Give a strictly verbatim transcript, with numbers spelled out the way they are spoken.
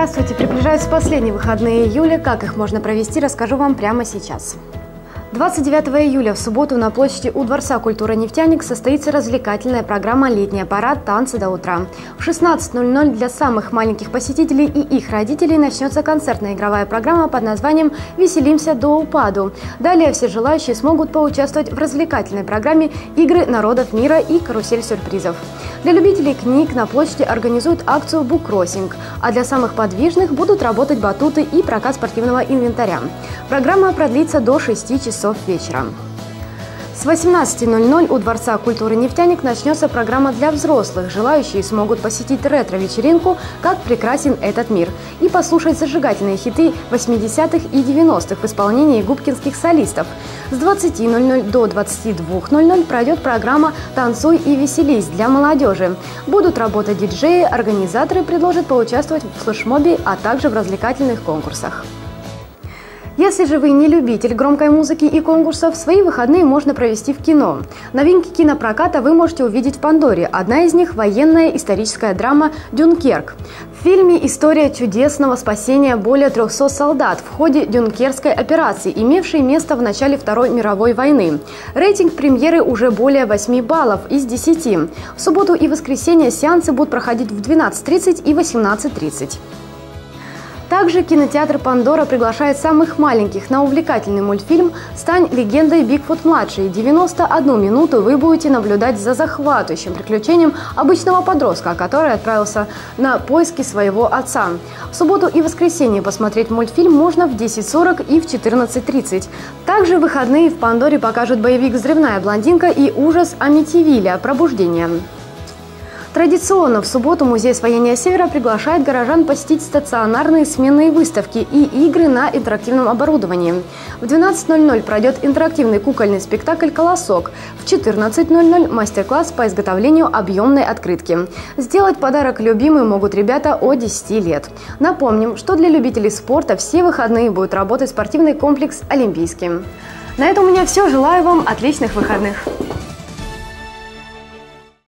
Здравствуйте! Приближаются последние выходные июля. Как их можно провести, расскажу вам прямо сейчас. двадцать девятого июля в субботу на площади у Дворца культуры «Нефтяник» состоится развлекательная программа «Летний парад. Танцы до утра». В шестнадцать ноль ноль для самых маленьких посетителей и их родителей начнется концертная игровая программа под названием «Веселимся до упаду». Далее все желающие смогут поучаствовать в развлекательной программе «Игры народов мира» и «Карусель сюрпризов». Для любителей книг на площади организуют акцию «Буккроссинг», а для самых подвижных будут работать батуты и прокат спортивного инвентаря. Программа продлится до шести часов вечера. С восемнадцати ноль ноль у Дворца культуры «Нефтяник» начнется программа для взрослых. Желающие смогут посетить ретро-вечеринку «Как прекрасен этот мир» и послушать зажигательные хиты восьмидесятых и девяностых в исполнении губкинских солистов. С двадцати ноль ноль до двадцати двух ноль ноль пройдет программа «Танцуй и веселись» для молодежи. Будут работать диджеи, организаторы предложат поучаствовать в флешмобе, а также в развлекательных конкурсах. Если же вы не любитель громкой музыки и конкурсов, свои выходные можно провести в кино. Новинки кинопроката вы можете увидеть в Пандоре. Одна из них – военная историческая драма «Дюнкерк». В фильме история чудесного спасения более трёхсот солдат в ходе Дюнкеркской операции, имевшей место в начале Второй мировой войны. Рейтинг премьеры уже более восьми баллов из десяти. В субботу и воскресенье сеансы будут проходить в двенадцать тридцать и восемнадцать тридцать. Также кинотеатр «Пандора» приглашает самых маленьких на увлекательный мультфильм «Стань легендой Бигфут-младший». девяносто одну минуту вы будете наблюдать за захватывающим приключением обычного подростка, который отправился на поиски своего отца. В субботу и воскресенье посмотреть мультфильм можно в десять сорок и в четырнадцать тридцать. Также в выходные в «Пандоре» покажут боевик «Взрывная блондинка» и ужас Амитивилля «Пробуждение». Традиционно в субботу Музей освоения Севера приглашает горожан посетить стационарные сменные выставки и игры на интерактивном оборудовании. В двенадцать ноль ноль пройдет интерактивный кукольный спектакль «Колосок». В четырнадцать ноль ноль мастер-класс по изготовлению объемной открытки. Сделать подарок любимым могут ребята от десяти лет. Напомним, что для любителей спорта все выходные будет работать спортивный комплекс «Олимпийский». На этом у меня все. Желаю вам отличных выходных.